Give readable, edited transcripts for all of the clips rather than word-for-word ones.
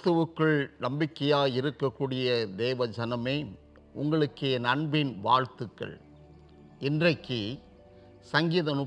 கிறிஸ்துவுக்குள் நம்பிக்கையாக இருக்கக்கூடிய தேவ ஜனமே, உங்களுக்கு என் அன்பின் வாழ்த்துக்கள். இன்றைக்கு சங்கீதம்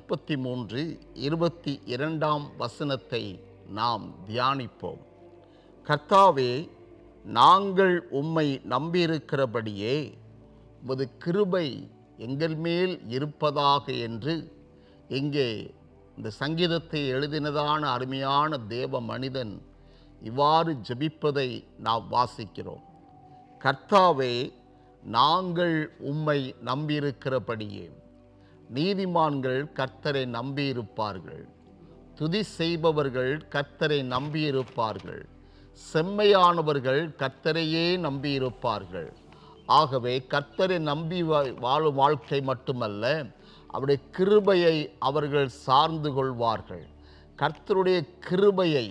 33:22 நாம் தியானிப்போம். கர்த்தாவே, நாங்கள் உம்மை நம்பியிருக்கிறபடியே உமது கிருபை எங்கள் மேல் இருப்பதாக என்று இங்கே இந்த சங்கீதத்தை எழுதினதான அருமையான தேவ மனிதன் இவ்வாறு ஜெபிப்பதை நாம் வாசிக்கிறோம். கர்த்தாவே, நாங்கள் உம்மை நம்பியிருக்கிறபடியே. நீதிமான்கள் கர்த்தரை நம்பியிருப்பார்கள், துதி செய்பவர்கள் கர்த்தரை நம்பியிருப்பார்கள், செம்மையானவர்கள் கர்த்தரையே நம்பியிருப்பார்கள். ஆகவே கர்த்தரை நம்பி வாழும் வாழ்க்கை மட்டுமல்ல, அவருடைய கிருபையை அவர்கள் சார்ந்து கொள்வார்கள். கர்த்தருடைய கிருபையை,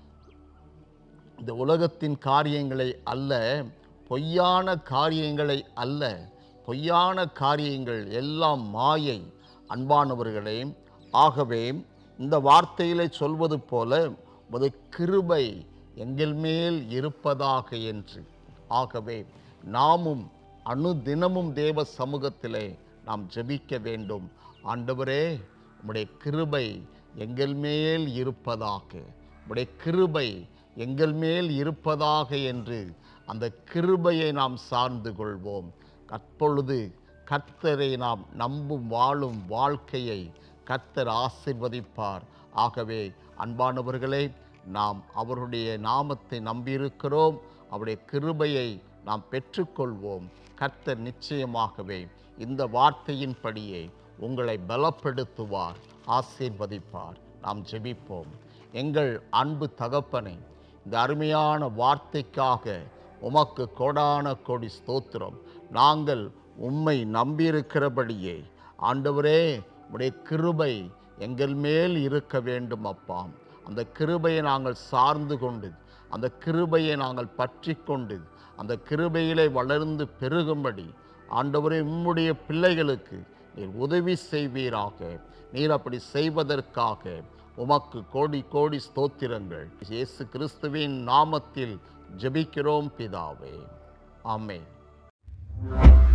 இந்த உலகத்தின் காரியங்களை அல்ல, பொய்யான காரியங்களை அல்ல. பொய்யான காரியங்கள் எல்லாம் மாயை, அன்பானவர்களே. ஆகவே இந்த வார்த்தையிலே சொல்வது போல, உமது கிருபை எங்கள் மேல் இருப்பதாக என்று. ஆகவே நாமும் அனுதினமும் தேவ சமூகத்திலே நாம் ஜெபிக்க வேண்டும். ஆண்டவரே, உம்முடைய கிருபை எங்கள் மேல் இருப்பதாக, உம்முடைய கிருபை எங்கள் மேல் இருப்பதாக என்று அந்த கிருபையை நாம் சார்ந்து கொள்வோம். அப்பொழுது கர்த்தரை நாம் நம்பும் வாழும் வாழ்க்கையை கர்த்தர் ஆசீர்வதிப்பார். ஆகவே அன்பானவர்களே, நாம் அவருடைய நாமத்தை நம்பியிருக்கிறோம். அவருடைய கிருபையை நாம் பெற்றுக்கொள்வோம். கர்த்தர் நிச்சயமாகவே இந்த வார்த்தையின்படியே உங்களை பலப்படுத்துவார், ஆசீர்வதிப்பார். நாம் ஜெபிப்போம். எங்கள் அன்பு தகப்பனே, இந்த அருமையான வார்த்தைக்காக உமக்கு கோடான கோடி ஸ்தோத்திரம். நாங்கள் உம்மை நம்பியிருக்கிறபடியே ஆண்டவரே, உம்முடைய கிருபை எங்கள் மேல் இருக்க வேண்டும் அப்பா. அந்த கிருபையை நாங்கள் சார்ந்து கொண்டு, அந்த கிருபையை நாங்கள் பற்றி கொண்டு, அந்த கிருபையிலே வளர்ந்து பெருகும்படி ஆண்டவரே, உம்முடைய பிள்ளைகளுக்கு நீர் உதவி செய்வீராக. நீர் அப்படி செய்வதற்காக உமக்கு கோடி கோடி ஸ்தோத்திரங்கள். இயேசு கிறிஸ்துவின் நாமத்தில் ஜெபிக்கிறோம் பிதாவே. ஆமென்.